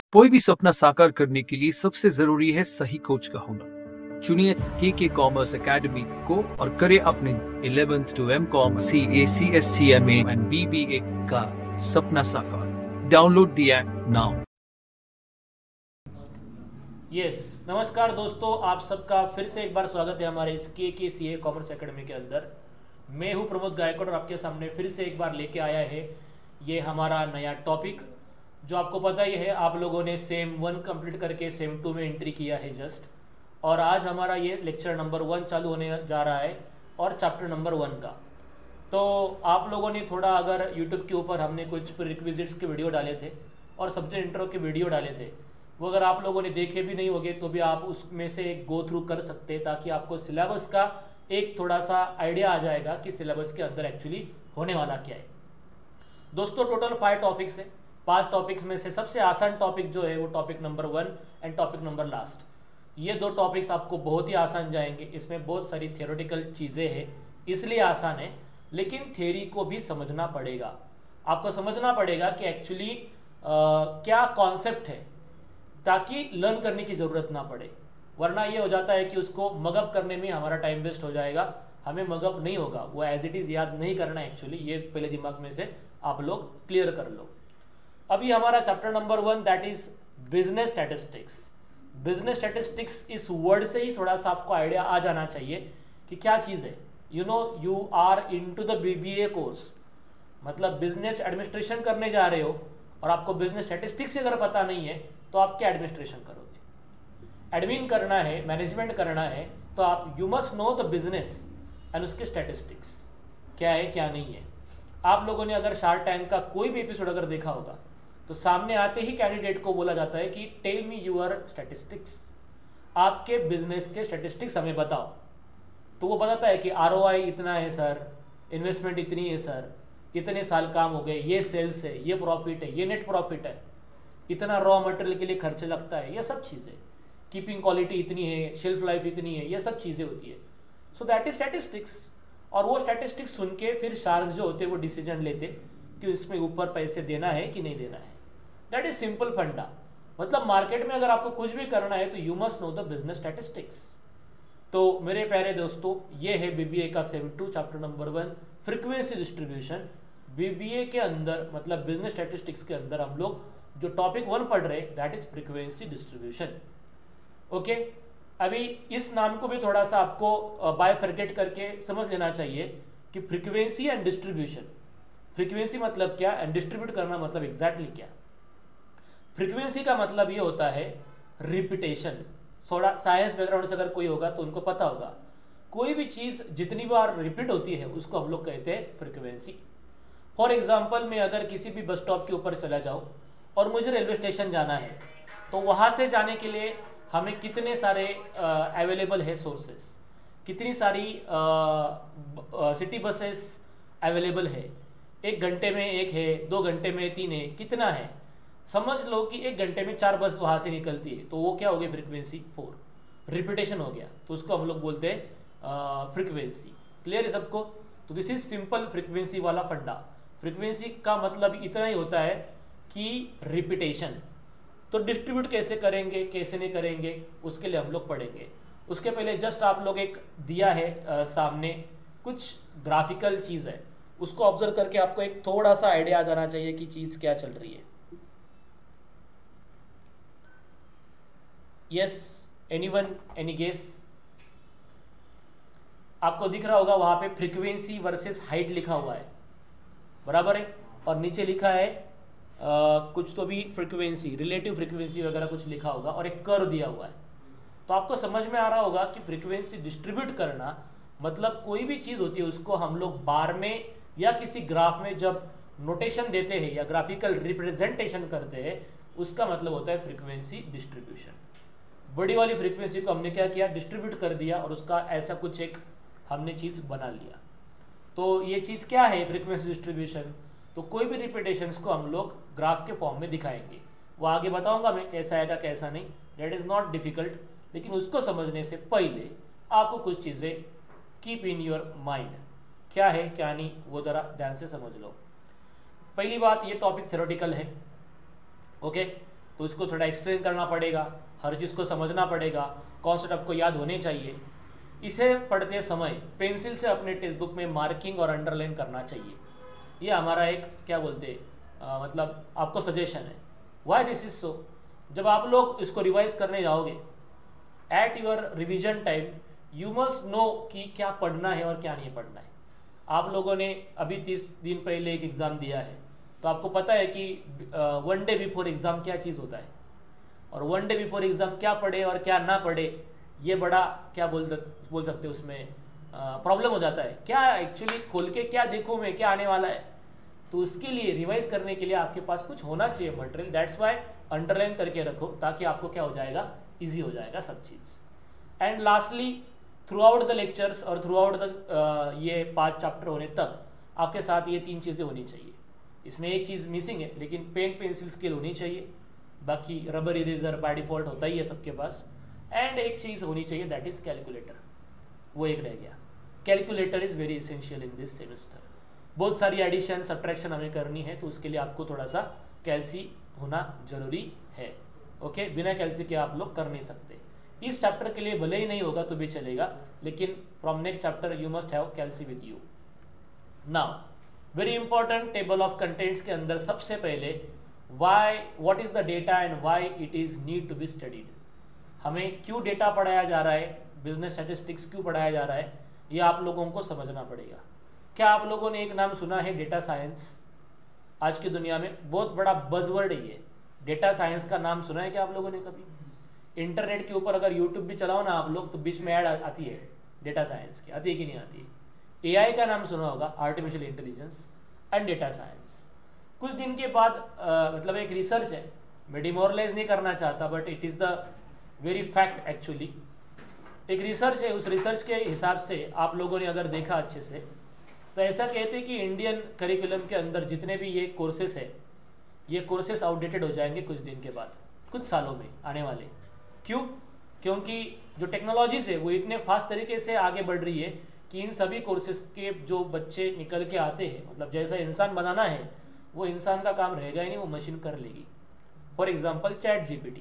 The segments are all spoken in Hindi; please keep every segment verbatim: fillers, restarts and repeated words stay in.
कोई भी सपना साकार करने के लिए सबसे जरूरी है सही कोच का होना। चुनिए के के कॉमर्स एकेडमी को और करें अपने eleventh to M com C A C S C M and B B A का सपना साकार। Download the app now. Yes yes, नमस्कार दोस्तों, आप सबका फिर से एक बार स्वागत है हमारे इस के के सी ए कॉमर्स एकेडमी के अंदर। मैं हूं प्रमोद गायकवाड़ और आपके सामने फिर से एक बार लेके आया है ये हमारा नया टॉपिक, जो आपको पता ही है। आप लोगों ने सेम वन कंप्लीट करके सेम टू में एंट्री किया है जस्ट, और आज हमारा ये लेक्चर नंबर वन चालू होने जा रहा है और चैप्टर नंबर वन का। तो आप लोगों ने थोड़ा, अगर यूट्यूब के ऊपर हमने कुछ प्रीरिक्विजिट्स के वीडियो डाले थे और सब्जेक्ट इंट्रो के वीडियो डाले थे, वो अगर आप लोगों ने देखे भी नहीं होंगे तो भी आप उसमें से एक गो थ्रू कर सकते हैं, ताकि आपको सिलेबस का एक थोड़ा सा आइडिया आ जाएगा कि सिलेबस के अंदर एक्चुअली होने वाला क्या है। दोस्तों टोटल फाइव टॉपिक्स है। पांच टॉपिक्स में से सबसे आसान टॉपिक जो है वो topic number one and topic number last, ये दो टॉपिक्स आपको बहुत ही आसान जाएंगे। इसमें बहुत सारी थियोरेटिकल चीज़ें हैं, इसलिए आसान है, लेकिन थियोरी को भी समझना पड़ेगा। आपको समझना पड़ेगा कि एक्चुअली क्या कॉन्सेप्ट है, ताकि लर्न करने की ज़रूरत ना पड़े। वरना ये हो जाता है कि उसको मगअप करने में हमारा टाइम वेस्ट हो जाएगा। हमें मगअप नहीं होगा, वो एज इट इज़ याद नहीं करना है एक्चुअली। ये पहले दिमाग में से आप लोग क्लियर कर लो। अभी हमारा chapter number one that is business statistics. Business statistics इस वर्ड से ही थोड़ा सा आपको आइडिया आ जाना चाहिए कि क्या चीज़ है। You know you are into the BBA course, मतलब बिजनेस एडमिनिस्ट्रेशन करने जा रहे हो और आपको बिजनेस स्टैटिस्टिक्स अगर पता नहीं है तो आप क्या एडमिनिस्ट्रेशन करोगे। एडमिन करना है, मैनेजमेंट करना है, तो आप you must know the business and उसके स्टैटिस्टिक्स क्या है क्या नहीं है। आप लोगों ने अगर शार्क टैंक का कोई भी एपिसोड अगर देखा होगा तो सामने आते ही कैंडिडेट को बोला जाता है कि टेल मी यूर स्टैटिस्टिक्स, आपके बिजनेस के स्टैटिस्टिक्स हमें बताओ। तो वो बताता है कि आर ओ आई इतना है सर, इन्वेस्टमेंट इतनी है सर, इतने साल काम हो गए, ये सेल्स है, ये प्रॉफिट है, ये नेट प्रॉफिट है, इतना रॉ मटेरियल के लिए खर्च लगता है, ये सब चीज़ें, कीपिंग क्वालिटी इतनी है, शेल्फ लाइफ इतनी है, ये सब चीज़ें होती है। So that is statistics. और वो स्टैटिस्टिक्स सुन के फिर शार्क जो होते वो डिसीजन लेते कि इसमें ऊपर पैसे देना है कि नहीं देना है। दैट इज सिंपल फंडा। मतलब मार्केट में अगर आपको कुछ भी करना है तो you must know the business statistics. तो मेरे प्यारे दोस्तों, ये है बीबीए का sem two chapter number one, frequency distribution. BBA के अंदर मतलब बिजनेस स्टैटिस्टिक्स के अंदर हम लोग जो टॉपिक वन पढ़ रहे हैं that is frequency distribution. Okay, अभी इस नाम को भी थोड़ा सा आपको बायफर्केट करके समझ लेना चाहिए कि फ्रीक्वेंसी एंड डिस्ट्रीब्यूशन, फ्रीक्वेंसी मतलब क्या एंड डिस्ट्रीब्यूट करना मतलब एग्जैक्टली क्या। फ्रीक्वेंसी का मतलब ये होता है रिपीटेशन। थोड़ा साइंस बैकग्राउंड से अगर कोई होगा तो उनको पता होगा, कोई भी चीज़ जितनी बार रिपीट होती है उसको हम लोग कहते हैं फ्रीक्वेंसी। फॉर एग्जाम्पल, मैं अगर किसी भी बस स्टॉप के ऊपर चला जाऊँ और मुझे रेलवे स्टेशन जाना है, तो वहाँ से जाने के लिए हमें कितने सारे अवेलेबल है सोर्सेस, कितनी सारी सिटी बसेस अवेलेबल है। एक घंटे में एक है, दो घंटे में तीन है, कितना है। समझ लो कि एक घंटे में चार बस वहाँ से निकलती है, तो वो क्या हो गई फ्रीक्वेंसी फोर, रिपीटेशन हो गया, तो उसको हम लोग बोलते हैं फ्रीक्वेंसी। क्लियर है सबको। तो दिस इज सिंपल फ्रीक्वेंसी वाला फंडा। फ्रीक्वेंसी का मतलब इतना ही होता है कि रिपीटेशन। तो डिस्ट्रीब्यूट कैसे करेंगे कैसे नहीं करेंगे उसके लिए हम लोग पढ़ेंगे। उसके पहले जस्ट आप लोग एक दिया है आ, सामने कुछ ग्राफिकल चीज़ है, उसको ऑब्जर्व करके आपको एक थोड़ा सा आइडिया आ जाना चाहिए कि चीज़ क्या चल रही है। Yes, anyone, any guess. आपको दिख रहा होगा वहां पे फ्रीक्वेंसी वर्सेस हाइट लिखा हुआ है, बराबर है, और नीचे लिखा है Uh, कुछ तो भी फ्रीक्वेंसी, रिलेटिव फ्रीक्वेंसी वगैरह कुछ लिखा होगा, और एक कर्व दिया हुआ है। तो आपको समझ में आ रहा होगा कि फ्रीक्वेंसी डिस्ट्रीब्यूट करना मतलब कोई भी चीज़ होती है उसको हम लोग बार में या किसी ग्राफ में जब नोटेशन देते हैं या ग्राफिकल रिप्रेजेंटेशन करते हैं, उसका मतलब होता है फ्रीक्वेंसी डिस्ट्रीब्यूशन। बड़ी वाली फ्रीक्वेंसी को हमने क्या किया, डिस्ट्रीब्यूट कर दिया, और उसका ऐसा कुछ एक हमने चीज़ बना लिया। तो ये चीज़ क्या है फ्रीक्वेंसी डिस्ट्रीब्यूशन। तो कोई भी रिपीटेशंस को हम लोग ग्राफ के फॉर्म में दिखाएंगे, वो आगे बताऊंगा मैं कैसा आएगा कैसा नहीं, दैट इज़ नॉट डिफिकल्ट। लेकिन उसको समझने से पहले आपको कुछ चीज़ें कीप इन योर माइंड, क्या है क्या नहीं वो ज़रा ध्यान से समझ लो। पहली बात, ये टॉपिक थ्योरेटिकल है, ओके। तो उसको थोड़ा एक्सप्लेन करना पड़ेगा, हर चीज़ को समझना पड़ेगा, कॉन्सेप्ट आपको याद होने चाहिए। इसे पढ़ते समय पेंसिल से अपने टेक्स्ट बुक में मार्किंग और अंडरलाइन करना चाहिए। ये हमारा एक क्या बोलते आ, मतलब आपको सजेशन है। वाई दिस इज सो, जब आप लोग इसको रिवाइज करने जाओगे at your revision time you must know कि क्या पढ़ना है और क्या नहीं पढ़ना है। आप लोगों ने अभी तीस दिन पहले एक एग्ज़ाम दिया है, तो आपको पता है कि वन डे बिफोर एग्ज़ाम क्या चीज़ होता है, और वन डे बिफोर एग्ज़ाम क्या पढ़े और क्या ना पढ़े, ये बड़ा क्या बोल बोल सकते हैं उसमें प्रॉब्लम हो जाता है। क्या एक्चुअली खोल के क्या देखूँ मैं, क्या आने वाला है, तो उसके लिए रिवाइज करने के लिए आपके पास कुछ होना चाहिए मटेरियल। दैट्स वाई अंडरलाइन करके रखो, ताकि आपको क्या हो जाएगा, ईजी हो जाएगा सब चीज़। And lastly throughout the lectures और थ्रू आउट द ये पाँच चैप्टर होने तक आपके साथ ये तीन चीज़ें होनी चाहिए। इसमें एक चीज़ मिसिंग है, लेकिन पेन पेंसिल स्केल होनी चाहिए, बाकी रबर इरेजर बाय डिफॉल्ट होता ही है सबके पास। एंड एक चीज़ होनी चाहिए दैट इज़ कैलकुलेटर, वो एक रह गया। Calculator is very essential in this semester. बहुत सारी एडिशन सब्ट्रैक्शन हमें करनी है, तो उसके लिए आपको थोड़ा सा कैल्सी होना जरूरी है। ओके, बिना कैल्सी के आप लोग कर नहीं सकते। इस चैप्टर के लिए भले ही नहीं होगा तो भी चलेगा, लेकिन from next chapter you must have calci with you. Now very important, table of contents के अंदर सबसे पहले why, what is the data and why it is need to be studied. हमें क्यों डेटा पढ़ाया जा रहा है, बिजनेस स्टैटिस्टिक्स क्यों पढ़ाया जा रहा है, ये आप लोगों को समझना पड़ेगा। क्या आप लोगों ने एक नाम सुना है डेटा साइंस? आज की दुनिया में बहुत बड़ा बजवर्ड है ये, डेटा साइंस का नाम सुना है क्या आप लोगों ने कभी? इंटरनेट के ऊपर अगर यूट्यूब भी चलाओ ना आप लोग, तो बीच में ऐड आती है डेटा साइंस की, आती है कि नहीं आती है? एआई का नाम सुना होगा, artificial intelligence and data science. कुछ दिन के बाद आ, मतलब एक रिसर्च है, मैं डिमोरलाइज नहीं करना चाहता, but it is the very fact actually. एक रिसर्च है, उस रिसर्च के हिसाब से आप लोगों ने अगर देखा अच्छे से, तो ऐसा कहते हैं कि इंडियन करिकुलम के अंदर जितने भी ये कोर्सेस है, ये कोर्सेस आउटडेटेड हो जाएंगे कुछ दिन के बाद, कुछ सालों में आने वाले। क्यों? क्योंकि जो टेक्नोलॉजीज है वो इतने फास्ट तरीके से आगे बढ़ रही है कि इन सभी कोर्सेज के जो बच्चे निकल के आते हैं, मतलब जैसा इंसान बनाना है वो इंसान का काम रहेगा ही नहीं, वो मशीन कर लेगी। For example chat GPT,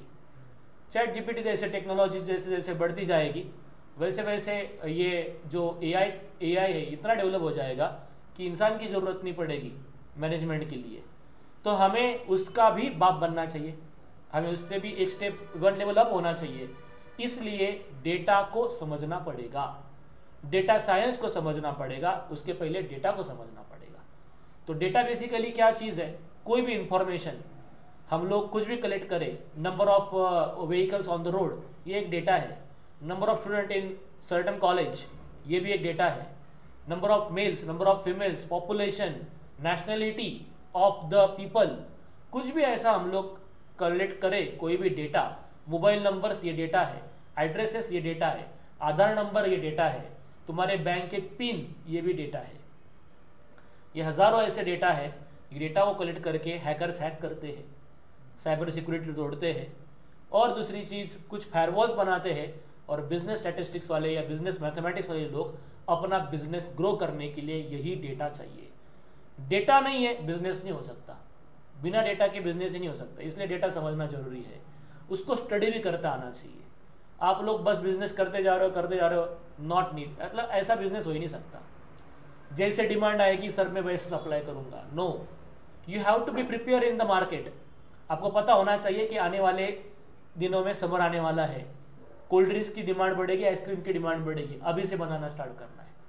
chat GPT जैसे टेक्नोलॉजी जैसे जैसे बढ़ती जाएगी, वैसे वैसे ये जो एआई एआई है इतना डेवलप हो जाएगा कि इंसान की ज़रूरत नहीं पड़ेगी मैनेजमेंट के लिए। तो हमें उसका भी बाप बनना चाहिए, हमें उससे भी एक स्टेप वन लेवल अप होना चाहिए। इसलिए डेटा को समझना पड़ेगा, डेटा साइंस को समझना पड़ेगा, उसके पहले डेटा को समझना पड़ेगा। तो डेटा बेसिकली क्या चीज़ है? कोई भी इंफॉर्मेशन हम लोग कुछ भी कलेक्ट करें, number of vehicles on the road, ये एक डेटा है। Number of student in certain college, ये भी एक डेटा है। Number of males, number of females, population, nationality of the people, कुछ भी ऐसा हम लोग कलेक्ट करें, कोई भी डेटा, मोबाइल नंबर्स ये डेटा है, एड्रेसेस ये डेटा है, आधार नंबर ये डेटा है, तुम्हारे बैंक के पिन ये भी डेटा है। ये हज़ारों ऐसे डेटा है, ये डेटा को कलेक्ट करके हैकर्स हैक करते हैं, साइबर सिक्योरिटी तोड़ते हैं, और दूसरी चीज़ कुछ फायरवॉल्स बनाते हैं, और बिजनेस स्टैटिस्टिक्स वाले या बिजनेस मैथमेटिक्स वाले लोग अपना बिजनेस ग्रो करने के लिए यही डेटा चाहिए। डेटा नहीं है बिजनेस नहीं हो सकता, बिना डेटा के बिजनेस ही नहीं हो सकता, इसलिए डेटा समझना जरूरी है। उसको स्टडी भी करता आना चाहिए। आप लोग बस बिजनेस करते जा रहे हो करते जा रहे हो, नॉट नीड, मतलब ऐसा बिजनेस हो ही नहीं सकता। जैसे डिमांड आएगी सर मैं वैसे सप्लाई करूंगा, no, you have to be prepare in the market. आपको पता होना चाहिए कि आने वाले दिनों में समर आने वाला है, कोल्ड ड्रिंक्स की डिमांड बढ़ेगी, आइसक्रीम की डिमांड बढ़ेगी, अभी से बनाना स्टार्ट करना है।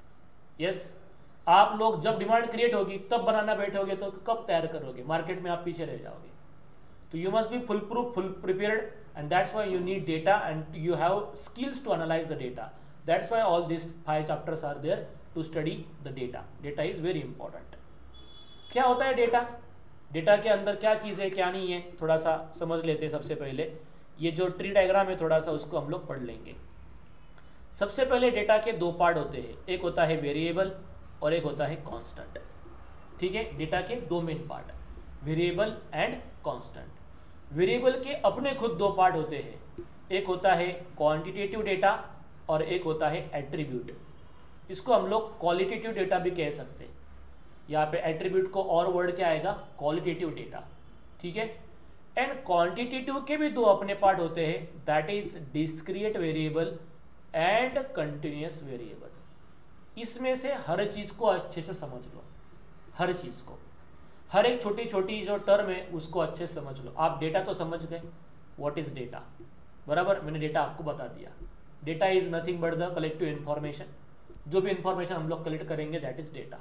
यस yes, आप लोग जब डिमांड क्रिएट होगी तब बनाना बैठोगे तो कब तैयार करोगे? मार्केट में आप पीछे रह जाओगे। तो you must be full proof, full prepared, and that's why you need data and you have skills to analyse the data. That's why all this five chapters are there to study the data. Data is very important. क्या होता है डेटा? डेटा के अंदर क्या चीज़ है क्या नहीं है, थोड़ा सा समझ लेते हैं। सबसे पहले ये जो ट्री डायग्राम है थोड़ा सा उसको हम लोग पढ़ लेंगे। सबसे पहले डेटा के दो पार्ट होते हैं, एक होता है वेरिएबल और एक होता है कांस्टेंट। ठीक है, डेटा के दो main part, variable and constant. Variable के अपने खुद दो पार्ट होते हैं, एक होता है क्वांटिटेटिव डेटा और एक होता है एट्रीब्यूट। इसको हम लोग क्वालिटेटिव डेटा भी कह सकते हैं। यहाँ पे एट्रीब्यूट को और वर्ड क्या आएगा? Qualitative data. ठीक है, एंड क्वांटिटेटिव के भी दो अपने पार्ट होते हैं, that is discrete variable and continuous variable. इसमें से हर चीज को अच्छे से समझ लो, हर चीज को, हर एक छोटी छोटी जो टर्म है उसको अच्छे से समझ लो। आप डेटा तो समझ गए, व्हाट इज डेटा, बराबर, मैंने डेटा आपको बता दिया। Data is nothing but the collective information, जो भी इंफॉर्मेशन हम लोग कलेक्ट करेंगे दैट इज डेटा।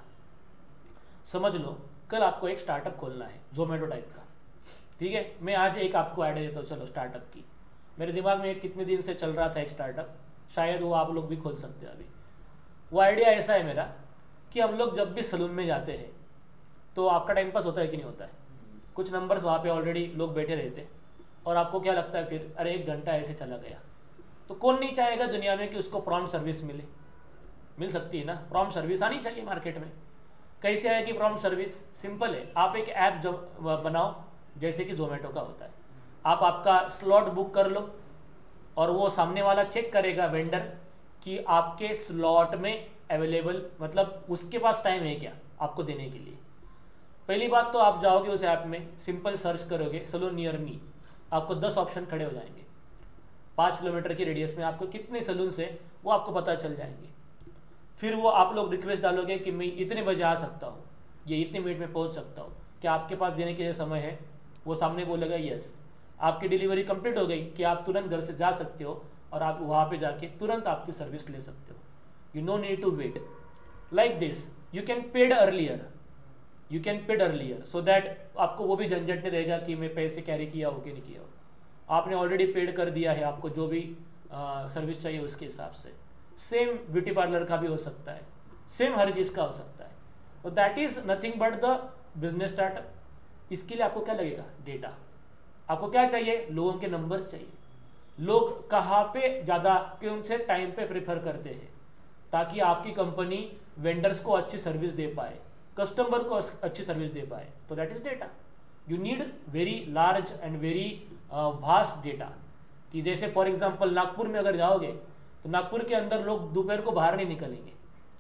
समझ लो, कल आपको एक स्टार्टअप खोलना है जोमेटो टाइप का, ठीक है। मैं आज एक आपको आइडिया देता हूँ, चलो स्टार्टअप की। मेरे दिमाग में कितने दिन से चल रहा था एक स्टार्टअप, शायद वो आप लोग भी खोल सकते हैं अभी। वो आइडिया ऐसा है मेरा कि हम लोग जब भी सलून में जाते हैं तो आपका टाइम पास होता है कि नहीं होता है। कुछ नंबर्स वहाँ पे ऑलरेडी लोग बैठे रहते हैं और आपको क्या लगता है फिर, अरे एक घंटा ऐसे चला गया। तो कौन नहीं चाहेगा दुनिया में कि उसको प्रॉम्प्ट सर्विस मिले, मिल सकती है ना, प्रॉम्प्ट सर्विस आनी चाहिए मार्केट में। कैसे आएगी प्रॉम्प्ट सर्विस? सिंपल है, आप एक ऐप जो बनाओ जैसे कि जोमेटो का होता है, आप आपका स्लॉट बुक कर लो और वो सामने वाला चेक करेगा वेंडर कि आपके स्लॉट में अवेलेबल, मतलब उसके पास टाइम है क्या आपको देने के लिए। पहली बात तो आप जाओगे उस ऐप में, सिंपल सर्च करोगे सलून नियर मी, आपको दस ऑप्शन खड़े हो जाएंगे। पाँच किलोमीटर की रेडियस में आपको कितने सलून से वो आपको पता चल जाएंगे। फिर वो आप लोग रिक्वेस्ट डालोगे कि मैं इतने बजे आ सकता हूँ, ये इतने मिनट में पहुँच सकता हूँ, क्या आपके पास देने के लिए समय है? वो सामने बोलेगा यस। आपकी डिलीवरी कंप्लीट हो गई कि आप तुरंत घर से जा सकते हो और आप वहाँ पे जाके तुरंत आपकी सर्विस ले सकते हो। You no need to wait like this. You can paid earlier, you can paid earlier so that आपको वो भी झंझट नहीं रहेगा कि मैं पैसे कैरी किया हो कि नहीं किया हो। आपने ऑलरेडी पेड कर दिया है, आपको जो भी आ, सर्विस चाहिए उसके हिसाब से। सेम ब्यूटी पार्लर का भी हो सकता है, सेम हर चीज़ का हो सकता है। तो that is nothing but the business startup. इसके लिए आपको क्या लगेगा? डेटा। आपको क्या चाहिए? लोगों के नंबर्स चाहिए, लोग कहाँ पे ज़्यादा कौन से टाइम पे प्रेफर करते हैं, ताकि आपकी कंपनी वेंडर्स को अच्छी सर्विस दे पाए, कस्टमर को अच्छी सर्विस दे पाए। तो that is data. You need very large and very vast data. कि जैसे फॉर एग्जांपल नागपुर में अगर जाओगे तो नागपुर के अंदर लोग दोपहर को बाहर नहीं निकलेंगे,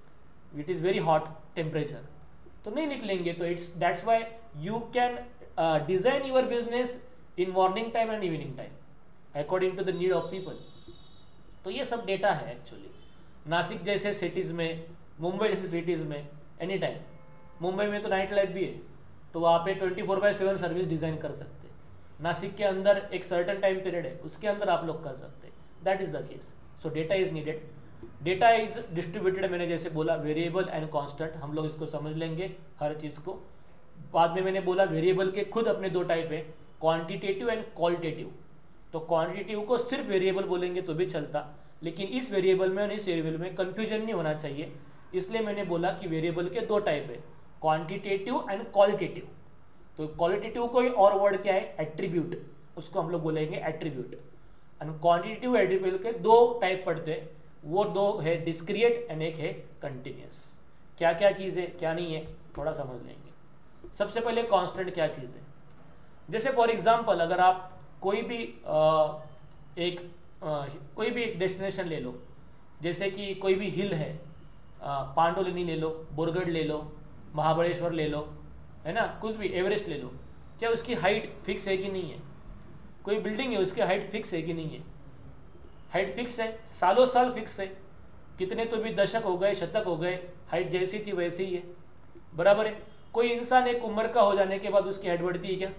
it is very hot temperature, तो नहीं निकलेंगे। तो it's that's why you can design your business in morning time and evening time according to the need of people. तो ये सब डेटा है एक्चुअली। नासिक जैसे सिटीज़ में, मुंबई जैसे सिटीज़ में एनी टाइम, मुंबई में तो नाइट लाइफ भी है, तो वहाँ पे twenty four by seven service design कर सकते हैं। नासिक के अंदर एक सर्टन टाइम पीरियड है, उसके अंदर आप लोग कर सकते हैं। That is the case. So data is needed. Data is distributed, मैंने जैसे बोला वेरिएबल एंड कांस्टेंट, हम लोग इसको समझ लेंगे हर चीज़ को। बाद में मैंने बोला वेरिएबल के खुद अपने दो टाइप है, क्वांटिटेटिव एंड क्वालिटेटिव। तो क्वांटिटेटिव को सिर्फ वेरिएबल बोलेंगे तो भी चलता, लेकिन इस वेरिएबल में और इस वेरिएबल में कंफ्यूजन नहीं होना चाहिए, इसलिए मैंने बोला कि वेरिएबल के दो टाइप है, क्वांटिटेटिव एंड क्वालिटेटिव। तो क्वालिटेटिव कोई और वर्ड क्या है? एट्रीब्यूट, उसको हम लोग बोलेंगे एट्रीब्यूट। एंड क्वांटिटेटिव एट्रीब्यूट के दो टाइप पढ़ते हैं, वो दो है डिस्क्रिएट एंड एक है कंटिन्यूअस। क्या क्या चीज़ है क्या नहीं है थोड़ा समझ लेंगे। सबसे पहले कांस्टेंट क्या चीज़ है? जैसे फॉर एग्जांपल अगर आप कोई भी आ, एक आ, कोई भी एक डेस्टिनेशन ले लो, जैसे कि कोई भी हिल है, पांडुलिनी ले लो, बोरगढ़ ले लो, महाबलेश्वर ले लो, है ना, कुछ भी, एवरेस्ट ले लो, क्या उसकी हाइट फिक्स है कि नहीं है? कोई बिल्डिंग है उसकी हाइट फिक्स है कि नहीं है? हाइट फिक्स है, सालों साल फिक्स है, कितने तो भी दशक हो गए, शतक हो गए, हाइट जैसी थी वैसी ही है, बराबर है। कोई इंसान एक उम्र का हो जाने के बाद उसकी हाइट बढ़ती है क्या?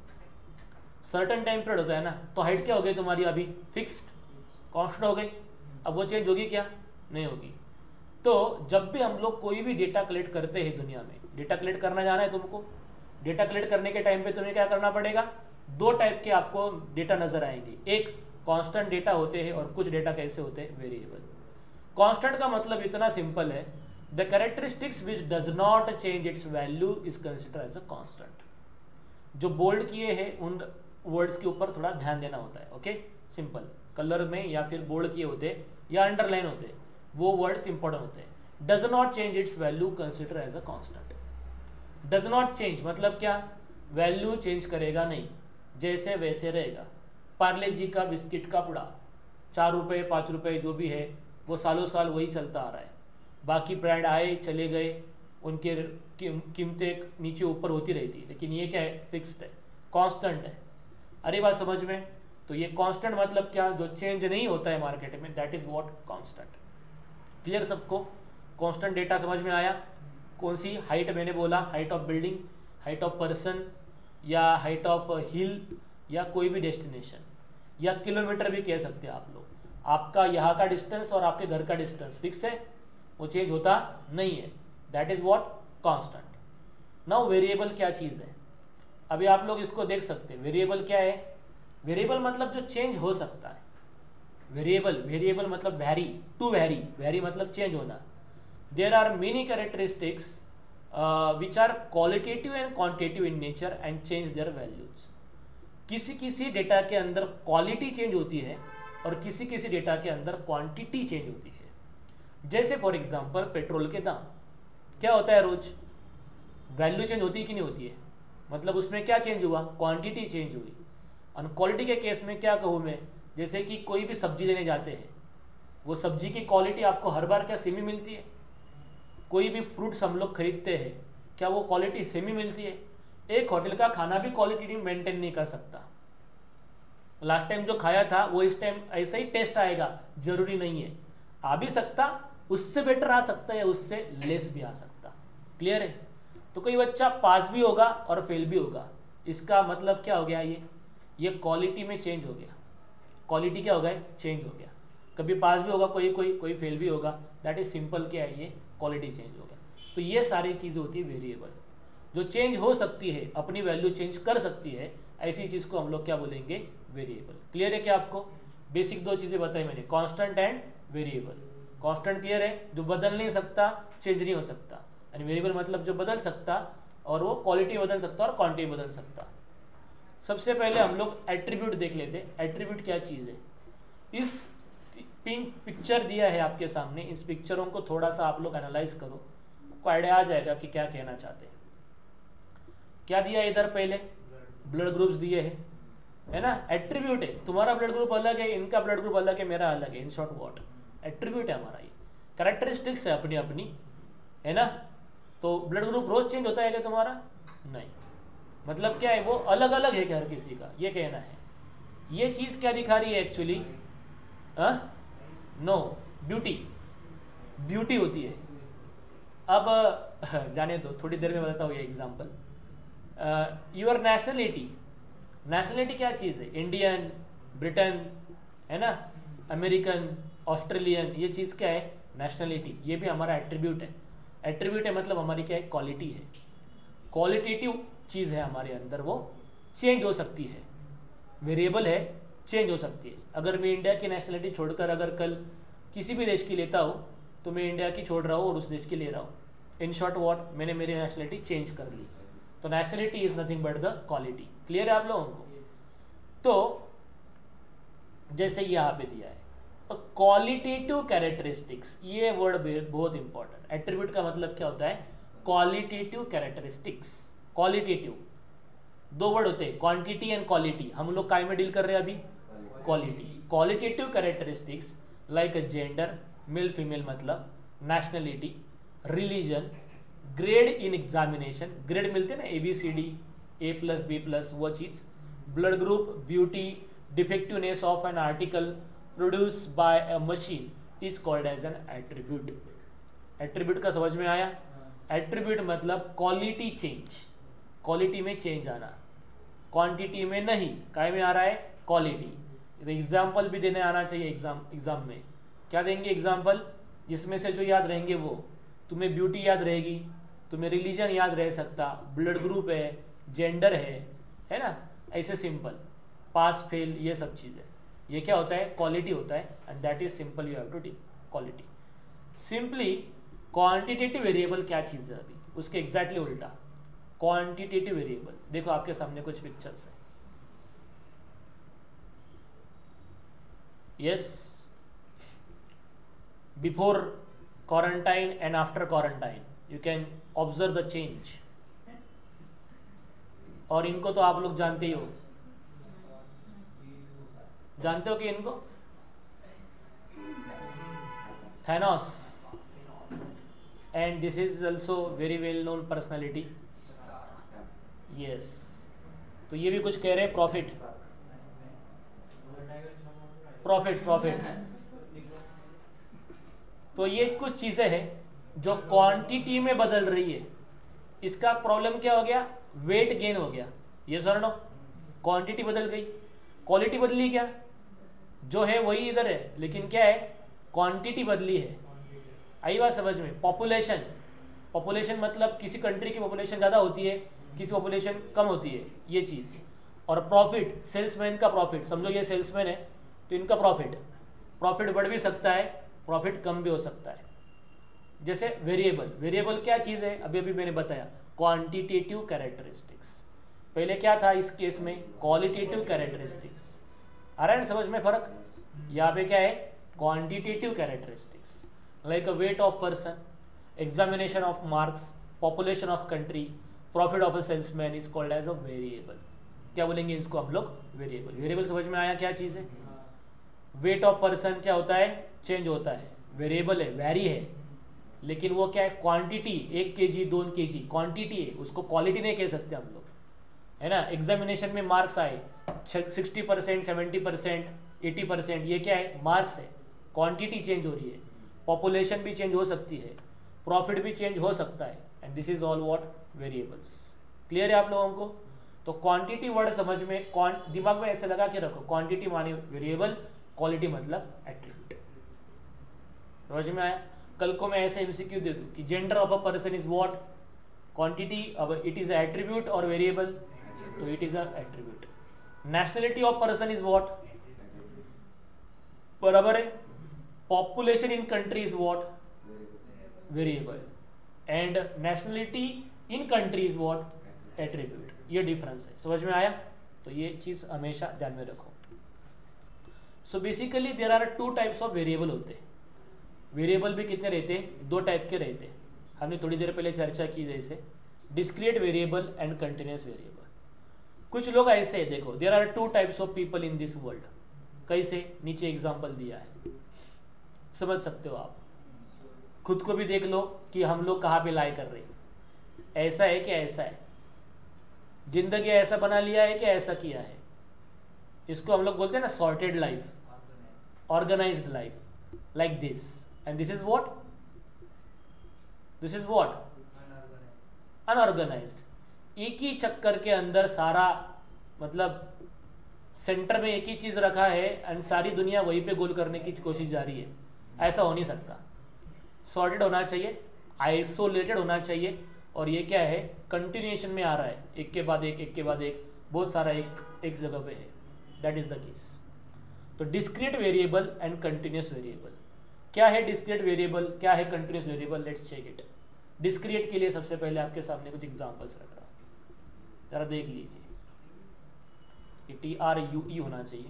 सर्टन टाइम पीरियड होता है ना, तो हाइट क्या हो गई तुम्हारी अभी? फिक्स्ड, कांस्टेंट हो गई। अब वो चेंज होगी क्या? नहीं होगी। तो जब भी हम लोग कोई भी डेटा कलेक्ट करते हैं दुनिया में, डेटा कलेक्ट करना जाना है तुमको, डेटा कलेक्ट करने के टाइम पे तुम्हें क्या करना पड़ेगा? दो टाइप के आपको डेटा नजर आएंगे, एक कांस्टेंट डेटा होते हैं और कुछ डेटा कैसे होते हैं? वेरिएबल। कांस्टेंट का मतलब इतना सिंपल है, the characteristics which does not change its value is considered as a constant. जो बोल्ड किए हैं उन वर्ड्स के ऊपर थोड़ा ध्यान देना होता है, ओके। सिंपल कलर में या फिर बोल्ड किए होते या अंडरलाइन होते, वो वर्ड्स इंपॉर्टेंट होते हैं। Does not change its value consider as a constant. Does not change मतलब क्या? वैल्यू चेंज करेगा नहीं, जैसे वैसे रहेगा। पार्ले जी का बिस्किट का पुड़ा चार रुपये पाँच रुपये जो भी है वो सालों साल वही चलता आ रहा है। बाकी ब्रांड आए चले गए, उनके कीमतें नीचे ऊपर होती रहती है, लेकिन ये क्या है? फिक्स्ड है, कांस्टेंट है। अरे बात समझ में? तो ये कांस्टेंट मतलब क्या, जो चेंज नहीं होता है मार्केट में, that is what constant. Clear सबको? कांस्टेंट डेटा समझ में आया? कौन सी हाइट मैंने बोला, height of building, height of person, या हाइट ऑफ हिल, या कोई भी डेस्टिनेशन, या किलोमीटर भी कह सकते हैं आप लोग। आपका यहाँ का डिस्टेंस और आपके घर का डिस्टेंस फिक्स है, वो चेंज होता नहीं है, that is what constant. Now variable क्या चीज़ है, अभी आप लोग इसको देख सकते हैं। वेरिएबल क्या है? वेरिएबल मतलब जो चेंज हो सकता है। वेरिएबल वेरिएबल मतलब वैरी, टू वैरी, वैरी मतलब चेंज होना। There are many characteristics which are qualitative and quantitative in nature and change their values. किसी किसी डेटा के अंदर क्वालिटी चेंज होती है और किसी किसी डेटा के अंदर क्वांटिटी चेंज होती है। जैसे फॉर एग्जांपल पेट्रोल के दाम, क्या होता है रोज, वैल्यू चेंज होती है कि नहीं होती है? मतलब उसमें क्या चेंज हुआ, क्वांटिटी चेंज हुई। और क्वालिटी के केस में क्या कहूँ मैं, जैसे कि कोई भी सब्जी लेने जाते हैं, वो सब्जी की क्वालिटी आपको हर बार क्या सेम ही मिलती है? कोई भी फ्रूट्स हम लोग खरीदते हैं, क्या वो क्वालिटी सेम ही मिलती है? एक होटल का खाना भी क्वालिटी मेंटेन नहीं कर सकता। लास्ट टाइम जो खाया था वो इस टाइम ऐसा ही टेस्ट आएगा, जरूरी नहीं है। आ भी सकता, उससे बेटर आ सकता है, उससे लेस भी आ सकता। क्लियर है? तो कोई बच्चा पास भी होगा और फेल भी होगा, इसका मतलब क्या हो गया, ये ये क्वालिटी में चेंज हो गया। क्वालिटी क्या हो गया, चेंज हो गया। कभी पास भी होगा कोई कोई कोई फेल भी होगा, दैट इज सिंपल। क्या है, ये क्वालिटी चेंज हो गया। तो ये सारी चीज़ें होती है वेरिएबल, जो चेंज हो सकती है, अपनी वैल्यू चेंज कर सकती है, ऐसी चीज़ को हम लोग क्या बोलेंगे, वेरिएबल। क्लियर है क्या आपको? बेसिक दो चीज़ें बताई मैंने, constant and variable. Constant clear है, जो बदल नहीं सकता, चेंज नहीं हो सकता, एंड वेरिएबल मतलब जो बदल सकता, और वो क्वालिटी बदल सकता और क्वांटिटी बदल सकता। सबसे पहले हम लोग एट्रीब्यूट देख लेते हैं। एट्रीब्यूट क्या चीज़ है? इस पिंक पिक्चर दिया है आपके सामने, इस पिक्चरों को थोड़ा सा आप लोग एनालाइज करो, आपको आइडिया आ जाएगा कि क्या कहना चाहते हैं। क्या दिया है इधर? पहले ब्लड ग्रुप्स दिए हैं, है ना? एट्रीब्यूट है, तुम्हारा ब्लड ग्रुप अलग है, इनका ब्लड ग्रुप अलग है, मेरा अलग है। इन शॉर्ट व्हाट एट्रीब्यूट है हमारा, ये कैरेक्टरिस्टिक्स है अपनी अपनी, है ना? तो ब्लड ग्रुप रोज चेंज होता है क्या तुम्हारा? नहीं। मतलब क्या है, वो अलग अलग है हर किसी का, ये कहना है। ये चीज क्या दिखा रही है एक्चुअली? नो, ब्यूटी, ब्यूटी होती है। अब जाने दो, थोड़ी देर में बताता हूँ ये एग्जांपल। योर नेशनलिटी, नेशनलिटी क्या चीज़ है? इंडियन, ब्रिटेन, है ना, अमेरिकन, ऑस्ट्रेलियन, ये चीज़ क्या है? नेशनलिटी। ये भी हमारा एट्रीब्यूट है। एट्रीब्यूट है मतलब हमारी क्या है? क्वालिटी है। क्वालिटेटिव चीज़ है हमारे अंदर, वो चेंज हो सकती है। वेरिएबल है, चेंज हो सकती है। अगर मैं इंडिया की नेशनलिटी छोड़कर अगर कल किसी भी देश की लेता हूँ, तो मैं इंडिया की छोड़ रहा हूँ और उस देश की ले रहा हूँ। इन शॉर्ट व्हाट, मैंने मेरी नेशनलिटी चेंज कर ली। तो nationality is nothing but the quality. Clear है आप लोगों को? तो जैसे यहाँ पे दिया है क्वालिटेटिव कैरेक्टरिस्टिक्स, ये वर्ड बहुत इंपॉर्टेंट। एट्रीब्यूट का मतलब क्या होता है? Qualitative characteristics. क्वालिटेटिव दो वर्ड होते हैं, क्वांटिटी एंड क्वालिटी। हम लोग काय में डील कर रहे हैं अभी? Quality. Qualitative characteristics like gender, male female मतलब, nationality, religion, grade in examination, grade मिलते हैं ना, A B C D, A plus B plus, वो चीज, blood group, beauty, defectiveness of an article produce by a machine is called as an attribute. Attribute का समझ में आया? एट्रीब्यूट मतलब क्वालिटी चेंज, क्वालिटी में चेंज आना, क्वांटिटी में नहीं। काय में आ रहा है? क्वालिटी। एग्जाम्पल भी देने आना चाहिए एग्जाम एग्जाम में। क्या देंगे एग्जाम्पल? जिसमें से जो याद रहेंगे वो, तुम्हें ब्यूटी याद रहेगी, तुम्हें रिलीजन याद रह सकता, ब्लड ग्रुप है, जेंडर है, है ना, ऐसे सिंपल, पास फेल, ये सब चीज़ें। ये क्या होता है? क्वालिटी होता है, and that is simple, you have to the quality. Simply quantitative variable क्या चीज़ है? अभी उसके एग्जैक्टली उल्टा क्वांटिटेटिव वेरिएबल। देखो आपके सामने कुछ पिक्चर्स है, yes, before quarantine and after quarantine you can observe the change. और इनको तो आप लोग जानते ही हो, जानते हो कि इनको? Thanos, and this is also very well known personality, yes. तो ये भी कुछ कह रहे हैं, प्रॉफिट, प्रॉफिट प्रॉफिट। तो ये कुछ चीजें हैं जो क्वांटिटी में बदल रही है। इसका प्रॉब्लम क्या हो गया, वेट गेन हो गया, ये सर नो, क्वांटिटी बदल गई, क्वालिटी बदली क्या, जो है वही इधर है, लेकिन क्या है, क्वांटिटी बदली है। आई बात समझ में। पॉपुलेशन, पॉपुलेशन मतलब किसी कंट्री की पॉपुलेशन ज़्यादा होती है, किसी पॉपुलेशन कम होती है, ये चीज़। और प्रॉफिट, सेल्समैन का प्रॉफिट, समझो ये सेल्समैन है तो इनका प्रॉफिट, प्रॉफिट बढ़ भी सकता है, प्रॉफिट कम भी हो सकता है। जैसे वेरिएबल, वेरिएबल क्या चीज़ है, अभी अभी मैंने बताया, क्वांटिटेटिव कैरेक्टरिस्टिक्स। पहले क्या था इस केस में, क्वालिटेटिव कैरेक्टरिस्टिक्स। आ रहा है ना समझ में फर्क। यहाँ पे क्या है, quantitative characteristics, like a weight of person, examination of marks, population of country, profit of a salesman is called as a variable. क्या बोलेंगे इसको हम लोग, वेरिएबल। वेरिएबल समझ में आया क्या चीज़ है। वेट ऑफ पर्सन क्या होता है, चेंज होता है, वेरिएबल है, वैरी है, लेकिन वो क्या है, क्वांटिटी, एक के जी दो के जी क्वांटिटी है, उसको क्वालिटी नहीं कह सकते हम लोग, है ना। एग्जामिनेशन में मार्क्स आए sixty percent seventy percent eighty percent, ये क्या है, मार्क्स है, क्वांटिटी चेंज हो रही है। पॉपुलेशन भी चेंज हो सकती है, प्रॉफिट भी चेंज हो सकता है, and this is all what, variables. Clear है आप लोगों को। तो क्वांटिटी वर्ड समझ में, दिमाग में ऐसे लगा के रखो, क्वांटिटी माने वेरिएबल, क्वालिटी मतलब एट्रीब्यूट। समझ में आया। कल को मैं ऐसे एमसीक्यू दे दूं कि gender of a person is what, quantity, अब इट इज एट्रीब्यूट और वेरिएबल, तो it is a attribute. Nationality of person is what, बराबर है। Population in country is what, variable, and nationality in country is what, attribute. ये डिफरेंस है, समझ में आया। तो ये चीज हमेशा ध्यान में रखो। So basically there are two types of variable होते हैं। वेरिएबल भी कितने रहते हैं, दो टाइप के रहते हैं, हमने थोड़ी देर पहले चर्चा की, जैसे discrete variable and continuous variable. कुछ लोग ऐसे हैं, देखो, there are two types of people in this world. कैसे, नीचे एग्जांपल दिया है, समझ सकते हो आप। खुद को भी देख लो कि हम लोग कहाँ पे लाई कर रहे हैं, ऐसा है कि ऐसा है, जिंदगी ऐसा बना लिया है कि ऐसा किया है। इसको हम लोग बोलते हैं ना sorted life, organised life, like this, and this is what, this is what, unorganised. एक ही चक्कर के अंदर सारा, मतलब सेंटर में एक ही चीज रखा है एंड सारी दुनिया वहीं पे गोल करने की कोशिश जारी है, ऐसा हो नहीं सकता। सॉर्टेड होना चाहिए, आइसोलेटेड होना चाहिए, और ये क्या है, कंटिन्यूएशन में आ रहा है, एक के बाद एक, एक के बाद एक, बहुत सारा एक एक जगह पे है, दैट इज द केस। तो discrete variable and continuous variable. क्या है डिस्क्रीट वेरिएबल, क्या है continuous variable, let's check it. Discrete के लिए सबसे पहले आपके सामने कुछ एग्जांपल्स रख रहा हूं, जरा देख लीजिए। ये टी आर यू ई होना चाहिए।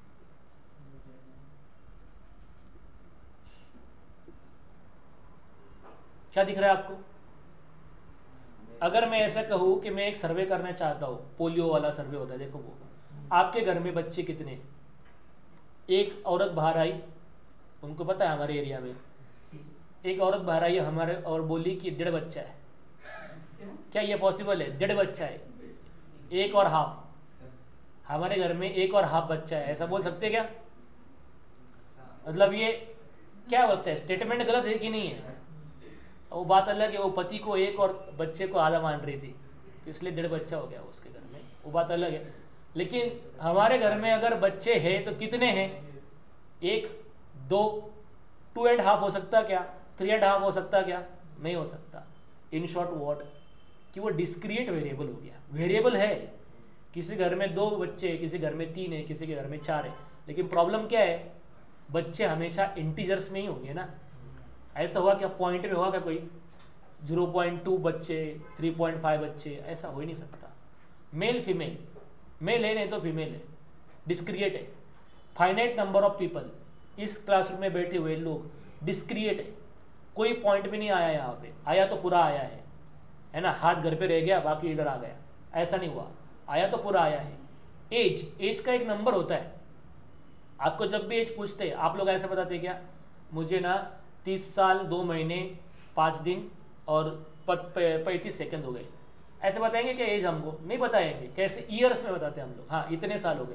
क्या दिख रहा है आपको। अगर मैं ऐसा कहूं कि मैं एक सर्वे करना चाहता हूं, पोलियो वाला सर्वे होता है, देखो वो, आपके घर में बच्चे कितने, एक औरत बाहर आई, उनको पता है हमारे एरिया में एक औरत बाहर आई हमारे और बोली कि डेढ़ बच्चा है। क्या ये पॉसिबल है, डेढ़ बच्चा है, एक और हाफ, हमारे घर में एक और हाफ बच्चा है, ऐसा बोल सकते क्या। मतलब ये क्या बोलते हैं, स्टेटमेंट गलत है कि नहीं है। वो बात अलग है, वो पति को एक और बच्चे को आधा मान रही थी, तो इसलिए डेढ़ बच्चा हो गया उसके घर में, वो बात अलग है। लेकिन हमारे घर में अगर बच्चे हैं तो कितने हैं, एक, दो, टू एंड हाफ हो सकता क्या, थ्री एंड हाफ हो सकता क्या, नहीं हो सकता। इन शॉर्ट व्हाट, कि वो डिस्क्रिएट वेरिएबल हो गया। वेरिएबल है, किसी घर में दो बच्चे, किसी घर में तीन है, किसी के घर में चार है, लेकिन प्रॉब्लम क्या है, बच्चे हमेशा इंटीजर्स में ही होंगे ना। ऐसा हुआ क्या, पॉइंट में हुआ क्या कोई, जीरो पॉइंट टू बच्चे, थ्री पॉइंट फाइव बच्चे, ऐसा हो ही नहीं सकता। मेल फीमेल, मेल है नहीं तो फीमेल है, डिस्क्रिएट है। फाइनाइट नंबर ऑफ पीपल, इस क्लासरूम में बैठे हुए लोग डिस्क्रिएट है, कोई पॉइंट भी नहीं आया यहाँ पे, आया तो पूरा आया है, है ना, हाथ घर पे रह गया बाकी इधर आ गया, ऐसा नहीं हुआ, आया तो पूरा आया है। एज, एज का एक नंबर होता है, आपको जब भी एज पूछते हैं आप लोग ऐसा बताते क्या, मुझे ना तीस साल दो महीने पाँच दिन और पैंतीस सेकंड हो गए, ऐसे बताएंगे क्या एज, हमको नहीं बताएंगे। कैसे, ईयर्स में बताते हैं हम लोग, हाँ इतने साल हो गए,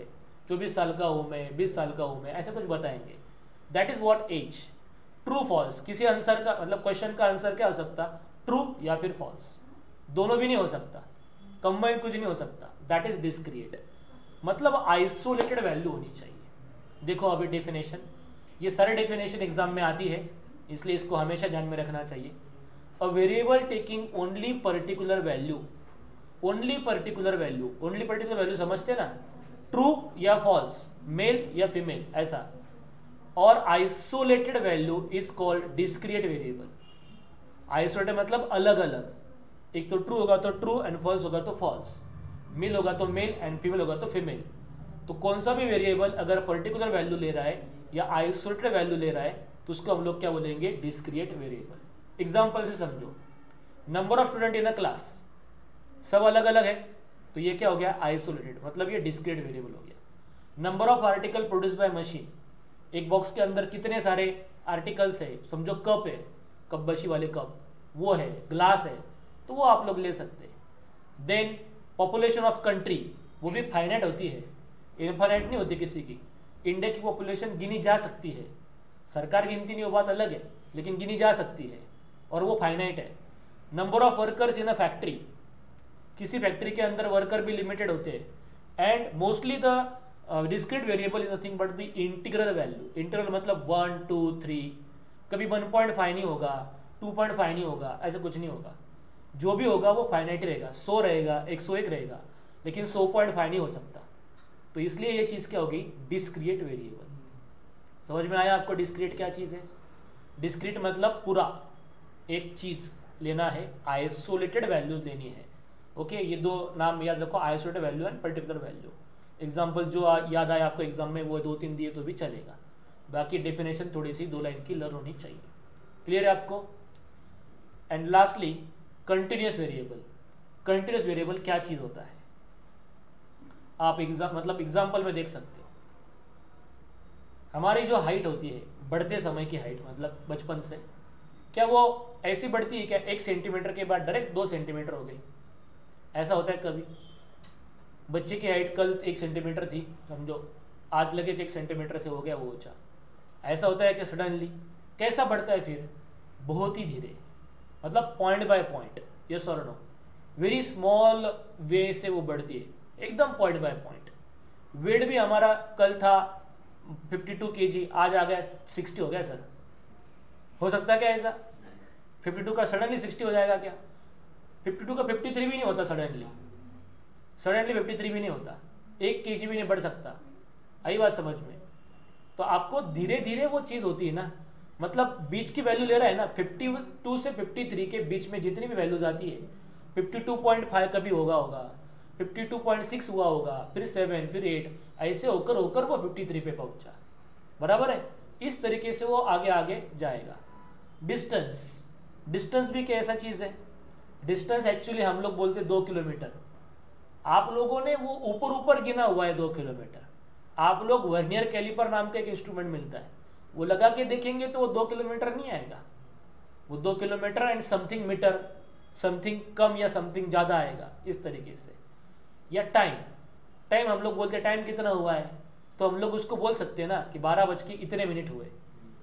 चौबीस साल का हूँ मैं, बीस साल का हूँ मैं, ऐसा कुछ बताएंगे। That is what as. True false, किसी आंसर का मतलब क्वेश्चन का आंसर क्या हो सकता, ट्रू या फिर फॉल्स, दोनों भी नहीं हो सकता, कंबाइन कुछ नहीं हो सकता। दैट इज डिस्क्रिएट, मतलब आइसोलेटेड वैल्यू होनी चाहिए। देखो अभी डेफिनेशन, ये सारे डेफिनेशन एग्जाम में आती है, इसलिए इसको हमेशा ध्यान में रखना चाहिए। A variable taking only particular value, only particular value, only particular value समझते ना, ट्रू या फॉल्स, मेल या फीमेल ऐसा, और isolated value is called discrete variable. Isolated मतलब अलग अलग, एक तो ट्रू होगा तो ट्रू एंड फॉल्स होगा तो फॉल्स, मेल होगा तो मेल एंड फीमेल होगा तो फीमेल। तो कौन सा भी वेरिएबल अगर पर्टिकुलर वैल्यू ले रहा है या आइसोलेटेड वैल्यू ले रहा है तो उसको हम लोग क्या बोलेंगे, डिस्क्रिएट वेरिएबल। एग्जांपल से समझो, number of student in a class, सब अलग अलग है, तो ये क्या हो गया, आइसोलेटेड, मतलब ये डिस्क्रिएट वेरिएबल हो गया। Number of article produce by machine, एक बॉक्स के अंदर कितने सारे आर्टिकल्स है, समझो कप है, कपबशी वाले कप, वो है, ग्लास है, तो वो आप लोग ले सकते हैं। देन पॉपुलेशन ऑफ कंट्री, वो भी फाइनाइट होती है, इनफाइनाइट नहीं होती किसी की। इंडिया की पॉपुलेशन गिनी जा सकती है, सरकार गिनती नहीं, वो बात अलग है, लेकिन गिनी जा सकती है और वो फाइनाइट है। Number of workers in a factory, किसी फैक्ट्री के अंदर वर्कर भी लिमिटेड होते हैं। And mostly the discrete variable is nothing but the integral value, integral मतलब वन टू थ्री, कभी वन पॉइंट फाइव नहीं होगा, टू पॉइंट फाइव नहीं होगा, ऐसा कुछ नहीं होगा, जो भी होगा वो फाइनाइट रहेगा, सौ रहेगा, एक सौ एक रहेगा, लेकिन सौ पॉइंट फाइव नहीं हो सकता। तो इसलिए ये चीज क्या होगी, डिस्क्रिएट वेरिएबल। समझ में आया आपको डिस्क्रिएट क्या चीज है? डिस्क्रिएट मतलब पूरा एक चीज लेना है, आइसोलेटेड वैल्यूज लेनी है। ओके, ये दो नाम याद रखो, isolated value and particular value. Example जो याद आया आपको एग्जाम में वो दो तीन दिए तो भी चलेगा, बाकी डेफिनेशन थोड़ी सी दो लाइन की लर्न होनी चाहिए। क्लियर है आपको? And lastly continuous variable. Continuous variable क्या चीज होता है, आप एग्जाम मतलब एग्जाम्पल में देख सकते हो। हमारी जो हाइट होती है, बढ़ते समय की हाइट मतलब बचपन से, क्या वो ऐसी बढ़ती है क्या, एक सेंटीमीटर के बाद डायरेक्ट दो सेंटीमीटर हो गई? ऐसा होता है कभी? बच्चे की हाइट कल एक सेंटीमीटर थी समझो, आज लगे तो एक सेंटीमीटर से हो गया वो ऊंचा, ऐसा होता है कि सडनली? कैसा बढ़ता है फिर? बहुत ही धीरे, मतलब पॉइंट बाय पॉइंट, यस और नो, वेरी स्मॉल वे से वो बढ़ती है, एकदम पॉइंट बाय पॉइंट। वेट भी हमारा कल था बावन केजी, आज आ गया साठ हो गया सर, हो सकता है क्या ऐसा? बावन का सडनली साठ हो जाएगा क्या? बावन का तिरेपन भी नहीं होता सडनली, सडनली तिरेपन भी नहीं होता, एक केजी भी नहीं बढ़ सकता। आई बात समझ में? तो आपको धीरे धीरे वो चीज होती है ना, मतलब बीच की वैल्यू ले रहा है ना, बावन से तिरेपन के बीच में जितनी भी वैल्यूज आती है, बावन पॉइंट फाइव कभी होगा होगा बावन पॉइंट सिक्स हुआ होगा, फिर सेवन, फिर एट, ऐसे होकर होकर वो तिरेपन पे पहुंचा, बराबर है? इस तरीके से वो आगे आगे जाएगा। डिस्टेंस, डिस्टेंस भी कैसा चीज है? डिस्टेंस एक्चुअली हम लोग बोलते दो किलोमीटर, आप लोगों ने वो ऊपर ऊपर गिना हुआ है दो किलोमीटर। आप लोग वर्नियर कैलिपर नाम का एक इंस्ट्रूमेंट मिलता है, वो लगा के देखेंगे तो वो दो किलोमीटर नहीं आएगा, वो दो kilometre and something metre, something कम या समथिंग ज्यादा आएगा, इस तरीके से। या टाइम, टाइम हम लोग बोलते हैं टाइम कितना हुआ है, तो हम लोग उसको बोल सकते हैं ना कि बारह बज के इतने मिनट हुए,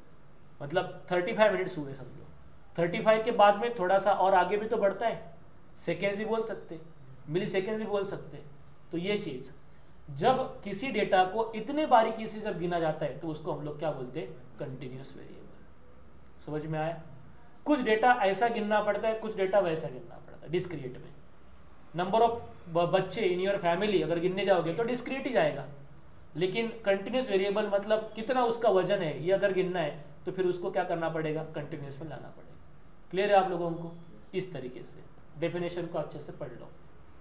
मतलब पैंतीस मिनट्स हुए समझो। पैंतीस के बाद में थोड़ा सा और आगे भी तो बढ़ता है, सेकेंड्स भी बोल सकते, मिली सेकेंड्स भी बोल सकते। तो ये चीज, जब किसी डेटा को इतने बारीकी से जब गिना जाता है तो उसको हम लोग क्या बोलते हैं? Continuous variable. समझ में आया? कुछ डेटा ऐसा गिनना पड़ता है, कुछ डेटा वैसा गिनना पड़ता है डिस्क्रिएट में। नंबर ऑफ बच्चे इन योर फैमिली अगर गिनने जाओगे तो डिस्क्रिएट ही जाएगा, लेकिन कंटिन्यूअस वेरिएबल मतलब कितना उसका वजन है ये अगर गिनना है तो फिर उसको क्या करना पड़ेगा? कंटिन्यूअस में लाना पड़ेगा। क्लियर है आप लोगों को? इस तरीके से डेफिनेशन को अच्छे से पढ़ लो।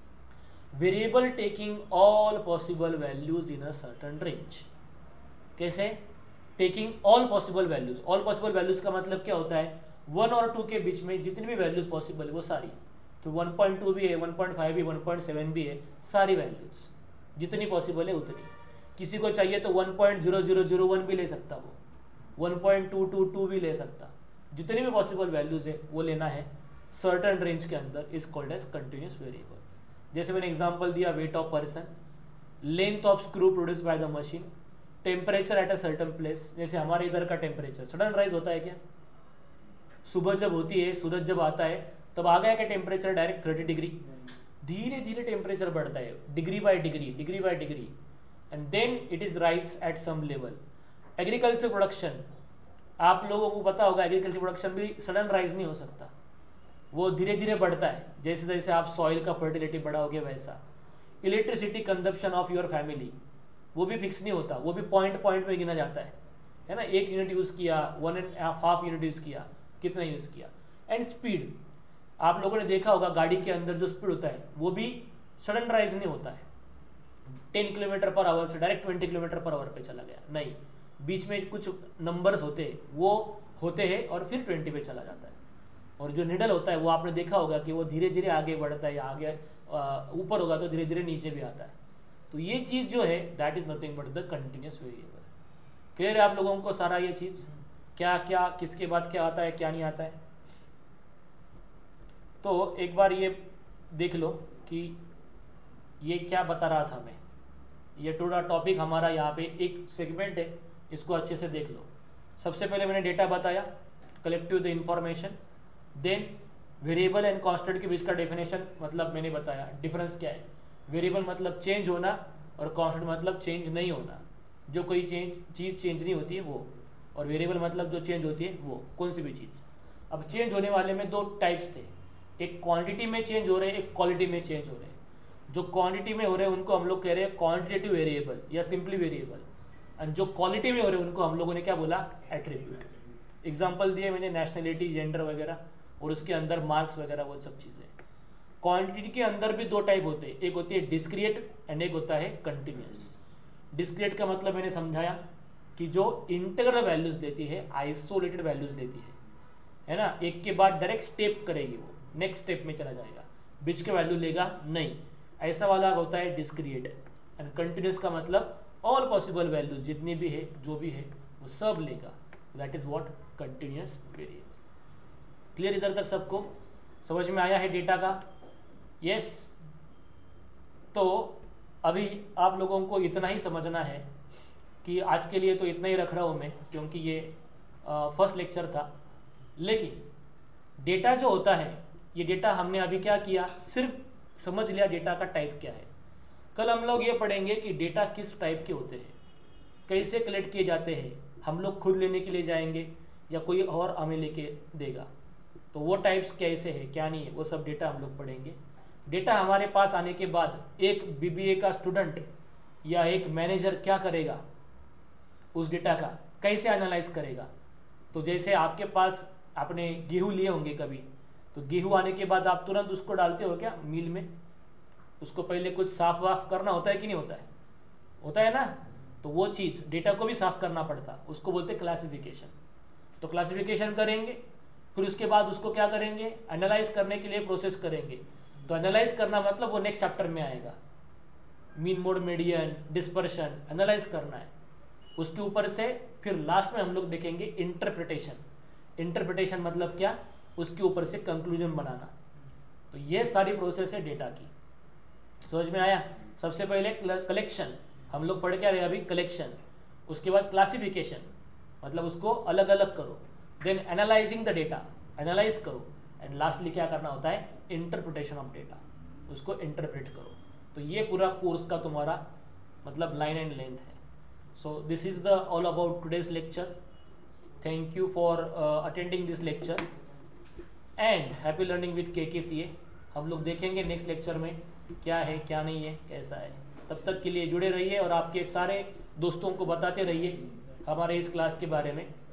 Variable taking all possible values in a certain range. कैसे? Taking all possible values. All possible values का मतलब क्या होता है? वन और टू के बीच में जितनी भी वैल्यूज पॉसिबल है वो सारी, तो वन पॉइंट टू भी है, वन पॉइंट फाइव भी, वन पॉइंट सेवन भी है, सारी वैल्यूज जितनी पॉसिबल है उतनी। किसी को चाहिए तो one point zero zero zero one भी ले सकता, वो one point two two two भी ले सकता, जितनी भी पॉसिबल वैल्यूज है वो लेना है सर्टेन रेंज के अंदर, is called as continuous variable. जैसे मैंने एग्जांपल दिया weight of person, length of screw produce by the machine, temperature at a certain place, जैसे हमारे इधर का टेम्परेचर सडन राइज होता है क्या, सुबह जब होती है सूरज जब आता है तब आ गया क्या टेम्परेचर डायरेक्ट थर्टी डिग्री, धीरे धीरे टेम्परेचर बढ़ता है degree by degree degree by degree, and then it is rise at some level. Agriculture production, आप लोगों को पता होगा एग्रीकल्चर प्रोडक्शन भी सडन राइज नहीं हो सकता, वो धीरे धीरे बढ़ता है, जैसे जैसे आप सॉइल का फर्टिलिटी बढ़ाओगे वैसा। Electricity consumption of your family, वो भी फिक्स नहीं होता, वो भी पॉइंट पॉइंट में गिना जाता है है ना, एक यूनिट यूज़ किया, one and half unit use किया, कितना यूज़ किया। एंड स्पीड, आप लोगों ने देखा होगा गाड़ी के अंदर जो स्पीड होता है वो भी सडन राइज नहीं होता है, टेन किलोमीटर पर आवर से direct twenty kilometre per hour पे चला गया, नहीं, बीच में कुछ नंबर्स होते हैं वो होते हैं और फिर ट्वेंटी पे चला जाता है। और जो निडल होता है वो आपने देखा होगा कि वो धीरे धीरे आगे बढ़ता है, या आगे ऊपर होगा तो धीरे धीरे नीचे भी आता है। तो ये चीज़ जो है that is nothing but the continuous variable. Clear है आप लोगों को सारा ये चीज़, क्या क्या किसके बाद क्या आता है क्या नहीं आता है। तो एक बार ये देख लो कि ये क्या बता रहा था मैं, ये टोटल टॉपिक हमारा यहाँ पे एक सेगमेंट है, इसको अच्छे से देख लो। सबसे पहले मैंने डेटा बताया, collective the information, then variable and constant के बीच का डेफिनेशन मतलब मैंने बताया डिफरेंस क्या है। वेरिएबल मतलब चेंज होना और कांस्टेंट मतलब चेंज नहीं होना, जो कोई चेंज चीज़ चेंज नहीं होती है वो, और वेरिएबल मतलब जो चेंज होती है वो कोई सी भी चीज़। अब चेंज होने वाले में दो टाइप्स थे, एक क्वांटिटी में चेंज हो रहे हैं, एक क्वालिटी में चेंज हो रहे हैं। जो क्वांटिटी में हो रहे हैं उनको हम लोग कह रहे हैं क्वांटिटेटिव वेरिएबल या सिंपली वेरिएबल, और जो क्वालिटी में हो रहे हैं उनको हम लोगों ने क्या बोला, एट्रीब्यूट। एग्जाम्पल दिए मैंने नेशनलिटी, जेंडर वगैरह, और उसके अंदर मार्क्स वगैरह, वो सब चीज़ें। क्वांटिटी के अंदर भी दो टाइप होते हैं, एक होती है डिस्क्रिएट एंड एक होता है कंटिन्यूस। डिस्क्रिएट का मतलब मैंने समझाया कि जो इंटीग्रल वैल्यूज देती है, आइसोलेटेड वैल्यूज देती है है ना, एक के बाद डायरेक्ट स्टेप करेगी, वो नेक्स्ट स्टेप में चला जाएगा, बीच के वैल्यू लेगा नहीं, ऐसा वाला होता है डिस्क्रिएट। एंड कंटिन्यूस का मतलब ऑल पॉसिबल वैल्यूज जितनी भी है, जो भी है वो सब लेगा, that is what continuous variable. Clear इधर तक सबको समझ में आया है डेटा का? Yes yes. तो अभी आप लोगों को इतना ही समझना है कि आज के लिए तो इतना ही रख रहा हूँ मैं, क्योंकि ये फर्स्ट लेक्चर था। लेकिन डेटा जो होता है, ये डेटा हमने अभी क्या किया, सिर्फ समझ लिया डेटा का टाइप क्या है। कल हम लोग ये पढ़ेंगे कि डेटा किस टाइप के होते हैं, कैसे कलेक्ट किए जाते हैं, हम लोग खुद लेने के लिए जाएंगे या कोई और हमें लेके देगा, तो वो टाइप्स कैसे है क्या नहीं है, वो सब डेटा हम लोग पढ़ेंगे। डेटा हमारे पास आने के बाद एक बीबीए का स्टूडेंट या एक मैनेजर क्या करेगा, उस डेटा का कैसे एनालाइज करेगा। तो जैसे आपके पास आपने गेहूँ लिए होंगे कभी, तो गेहूँ आने के बाद आप तुरंत उसको डालते हो क्या मिल में, उसको पहले कुछ साफ वाफ करना होता है कि नहीं होता है, होता है ना। तो वो चीज़ डेटा को भी साफ करना पड़ता, उसको बोलते हैं क्लासिफिकेशन। तो क्लासिफिकेशन करेंगे, फिर उसके बाद उसको क्या करेंगे, एनालाइज करने के लिए प्रोसेस करेंगे। तो एनालाइज करना मतलब वो नेक्स्ट चैप्टर में आएगा, mean mode, median, dispersion, analyse करना है। उसके ऊपर से फिर लास्ट में हम लोग देखेंगे इंटरप्रिटेशन। इंटरप्रिटेशन मतलब क्या, उसके ऊपर से कंक्लूजन बनाना। तो ये सारी प्रोसेस है डेटा की, समझ में आया। सबसे पहले कलेक्शन, हम लोग पढ़ के आ रहे हैं अभी कलेक्शन, उसके बाद क्लासिफिकेशन मतलब उसको अलग अलग करो, then analysing the data, analyse करो, एंड लास्टली क्या करना होता है, इंटरप्रिटेशन ऑफ डेटा, उसको इंटरप्रेट करो। तो ये पूरा कोर्स का तुम्हारा मतलब लाइन एंड लेंथ है। So this is the all about today's lecture. Thank you for attending this lecture and happy learning with K K सी ए। हम लोग देखेंगे नेक्स्ट लेक्चर में क्या है क्या नहीं है कैसा है। तब तक के लिए जुड़े रहिए और आपके सारे दोस्तों को बताते रहिए हमारे इस क्लास के बारे में।